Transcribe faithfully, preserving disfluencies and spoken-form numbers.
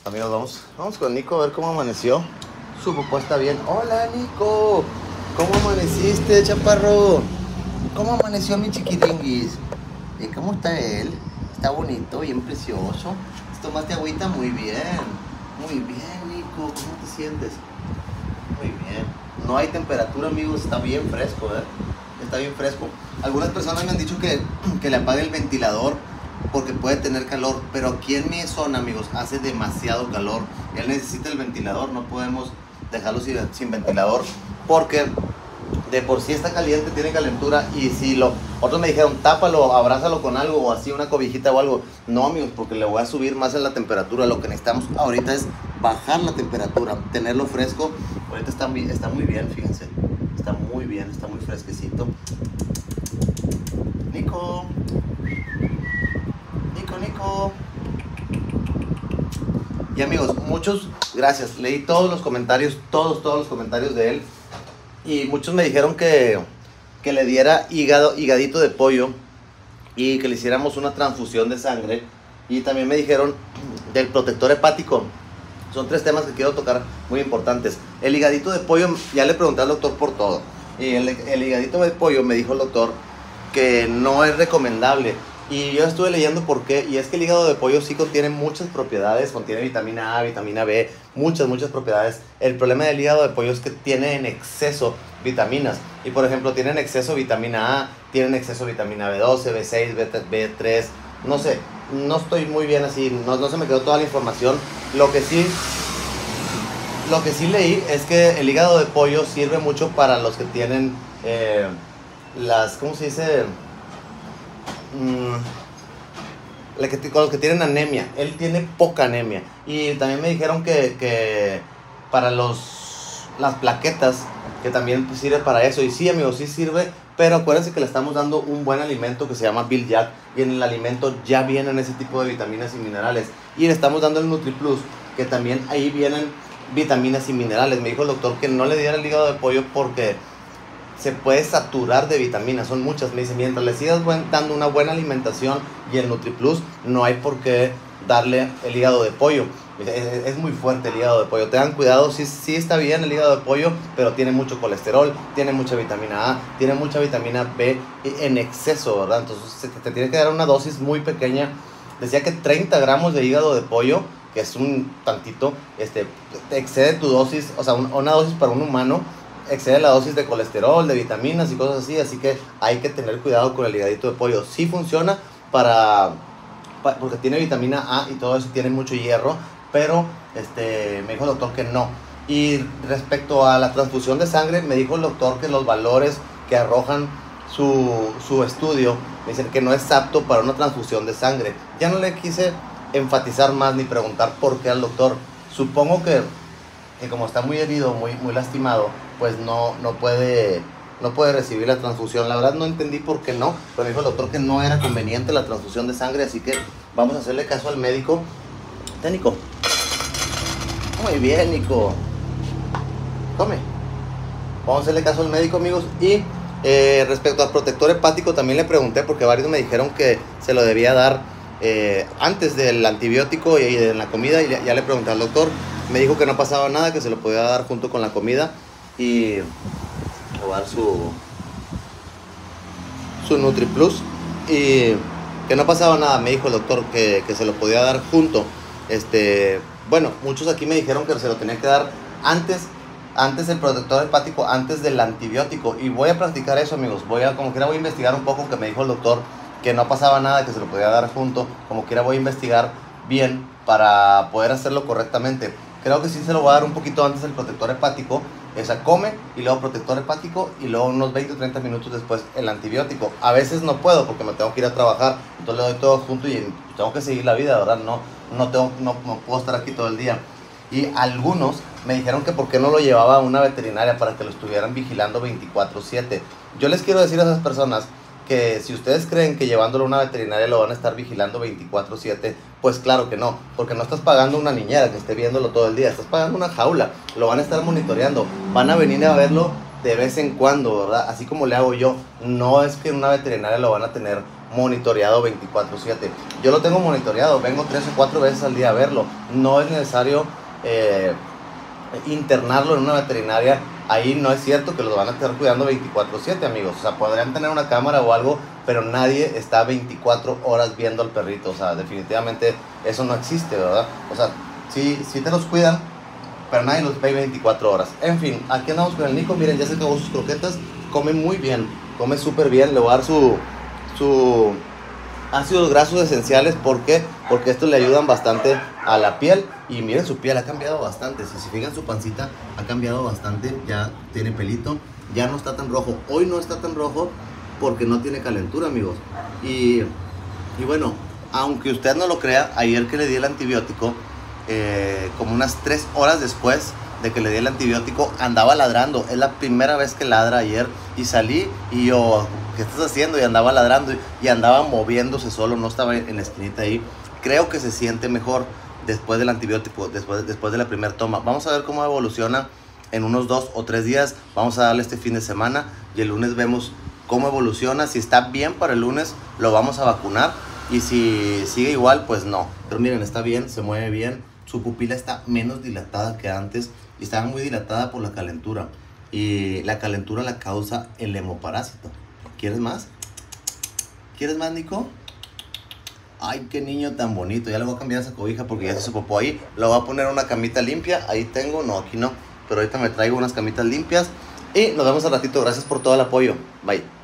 Amigos, vamos, vamos con Nico a ver cómo amaneció. Su popó está bien. Hola, Nico. ¿Cómo amaneciste, chaparro? ¿Cómo amaneció mi chiquiringuis? ¿Y cómo está él? Está bonito, bien precioso. ¿Tomaste agüita? Muy bien. Muy bien, Nico. ¿Cómo te sientes? Muy bien. No hay temperatura, amigos. Está bien fresco, ¿eh? Está bien fresco. Algunas personas me han dicho que, que le apague el ventilador porque puede tener calor, pero aquí en mi zona, amigos, hace demasiado calor. Él necesita el ventilador, no podemos dejarlo sin, sin ventilador porque de por sí está caliente, tiene calentura. Y si lo, otros me dijeron, tápalo, abrázalo con algo o así, una cobijita o algo. No, amigos, porque le voy a subir más en la temperatura. Lo que necesitamos ahorita es bajar la temperatura, tenerlo fresco. Ahorita está muy, está muy bien, fíjense. Está muy bien, está muy fresquecito. Nico. Nico, Nico. Y amigos, muchos gracias. Leí todos los comentarios, todos, todos los comentarios de él. Y muchos me dijeron que, que le diera hígado, higadito de pollo y que le hiciéramos una transfusión de sangre. Y también me dijeron del protector hepático. Son tres temas que quiero tocar muy importantes. El higadito de pollo, ya le pregunté al doctor por todo. Y el, el higadito de pollo me dijo el doctor que no es recomendable. Y yo estuve leyendo por qué, y es que el hígado de pollo sí contiene muchas propiedades, contiene vitamina A, vitamina B, muchas, muchas propiedades. El problema del hígado de pollo es que tiene en exceso vitaminas, y por ejemplo tiene en exceso vitamina A, tiene en exceso vitamina B doce, B seis, B tres, no sé, no estoy muy bien así, no, no se me quedó toda la información. Lo que sí, lo que sí leí es que el hígado de pollo sirve mucho para los que tienen eh, las, ¿cómo se dice? Con los que tienen anemia. Él tiene poca anemia. Y también me dijeron que, que para los las plaquetas, que también sirve para eso. Y sí, amigos, sí sirve, pero acuérdense que le estamos dando un buen alimento que se llama Bill Jack, y en el alimento ya vienen ese tipo de vitaminas y minerales. Y le estamos dando el NutriPlus, que también ahí vienen vitaminas y minerales. Me dijo el doctor que no le diera el hígado de pollo porque se puede saturar de vitaminas, son muchas. Me dice, mientras le sigas buen, dando una buena alimentación y el NutriPlus, no hay por qué darle el hígado de pollo. Es, es, es muy fuerte el hígado de pollo, tengan cuidado. Sí, sí está bien el hígado de pollo, pero tiene mucho colesterol, tiene mucha vitamina A, tiene mucha vitamina B en exceso, ¿verdad? Entonces te, te tiene que dar una dosis muy pequeña. Decía que treinta gramos de hígado de pollo, que es un tantito, este, te excede tu dosis, o sea, un, una dosis para un humano excede la dosis de colesterol, de vitaminas y cosas así, así que hay que tener cuidado con el higadito de pollo. Sí funciona para, para porque tiene vitamina A y todo eso, tiene mucho hierro, pero este, me dijo el doctor que no. Y respecto a la transfusión de sangre, me dijo el doctor que los valores que arrojan su, su estudio, me dicen que no es apto para una transfusión de sangre. Ya no le quise enfatizar más ni preguntar por qué al doctor. Supongo que, que como está muy herido, muy, muy lastimado, pues no, no, puede, no puede recibir la transfusión. La verdad no entendí por qué no, pero me dijo el doctor que no era conveniente la transfusión de sangre, así que vamos a hacerle caso al médico. ¿Está, Nico? Muy bien, Nico. Come. Vamos a hacerle caso al médico, amigos. Y eh, respecto al protector hepático, también le pregunté porque varios me dijeron que se lo debía dar eh, antes del antibiótico y, y en la comida, y ya, ya le pregunté al doctor. Me dijo que no pasaba nada, que se lo podía dar junto con la comida. Y probar su su NutriPlus, y que no pasaba nada. Me dijo el doctor que, que se lo podía dar junto. Este, bueno, muchos aquí me dijeron que se lo tenía que dar antes antes del protector hepático, antes del antibiótico, y voy a practicar eso, amigos. Voy a, como quiera voy a investigar un poco, que me dijo el doctor que no pasaba nada, que se lo podía dar junto. Como quiera voy a investigar bien para poder hacerlo correctamente. Creo que sí se lo voy a dar un poquito antes del protector hepático. Esa come y luego protector hepático y luego unos veinte o treinta minutos después el antibiótico. A veces no puedo porque me tengo que ir a trabajar, entonces le doy todo junto y tengo que seguir la vida, ¿verdad? No, no, tengo, no, no puedo estar aquí todo el día. Y algunos me dijeron que por qué no lo llevaba a una veterinaria para que lo estuvieran vigilando veinticuatro siete. Yo les quiero decir a esas personas que si ustedes creen que llevándolo a una veterinaria lo van a estar vigilando veinticuatro siete, pues claro que no, porque no estás pagando una niñera que esté viéndolo todo el día, estás pagando una jaula, lo van a estar monitoreando, van a venir a verlo de vez en cuando, ¿verdad? Así como le hago yo. No es que en una veterinaria lo van a tener monitoreado veinticuatro siete. Yo lo tengo monitoreado, vengo tres o cuatro veces al día a verlo. No es necesario eh, internarlo en una veterinaria. Ahí no es cierto que los van a estar cuidando veinticuatro siete, amigos. O sea, podrían tener una cámara o algo, pero nadie está veinticuatro horas viendo al perrito. O sea, definitivamente eso no existe, ¿verdad? O sea, sí, sí te los cuidan, pero nadie los ve veinticuatro horas. En fin, aquí andamos con el Nico. Miren, ya se acabó sus croquetas. Come muy bien, come súper bien. Le voy a dar su, su ácidos grasos esenciales. ¿Por qué? Porque estos le ayudan bastante a la piel. Y miren, su piel ha cambiado bastante. Si se fijan, su pancita ha cambiado bastante. Ya tiene pelito, ya no está tan rojo. Hoy no está tan rojo porque no tiene calentura, amigos. Y, y bueno, aunque usted no lo crea, ayer que le di el antibiótico, eh, como unas tres horas después de que le di el antibiótico, andaba ladrando. Es la primera vez que ladra ayer. Y salí y yo, ¿qué estás haciendo? Y andaba ladrando y andaba moviéndose solo, no estaba en la esquinita ahí. Creo que se siente mejor después del antibiótico, después, después de la primera toma. Vamos a ver cómo evoluciona en unos dos o tres días. Vamos a darle este fin de semana y el lunes vemos cómo evoluciona. Si está bien para el lunes, lo vamos a vacunar. Y si sigue igual, pues no. Pero miren, está bien, se mueve bien. Su pupila está menos dilatada que antes y estaba muy dilatada por la calentura. Y la calentura la causa el hemoparásito. ¿Quieres más? ¿Quieres más, Nico? Ay, qué niño tan bonito. Ya le voy a cambiar esa cobija porque ya se popó ahí. Le voy a poner una camita limpia. Ahí tengo, no, aquí no. Pero ahorita me traigo unas camitas limpias. Y nos vemos al ratito. Gracias por todo el apoyo. Bye.